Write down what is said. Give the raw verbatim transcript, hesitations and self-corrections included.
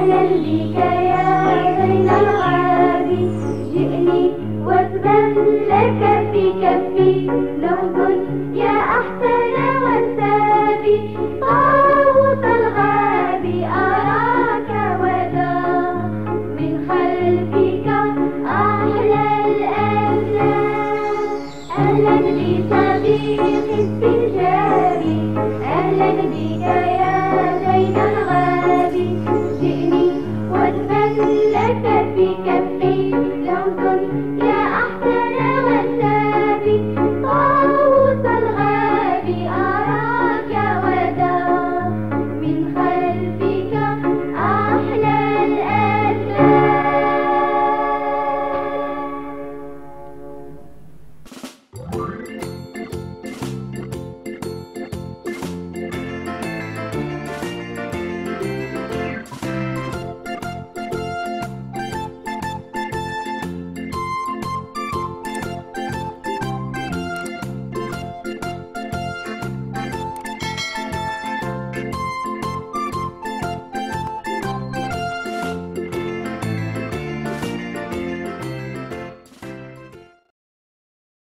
أهلا بك يا زين الغابي، جئني واسبح لك في كفي لوز يا أحسن وسابي. طاووس الغابي أراك ودا من خلفك أحلى الأفلام. أهلا بصديقي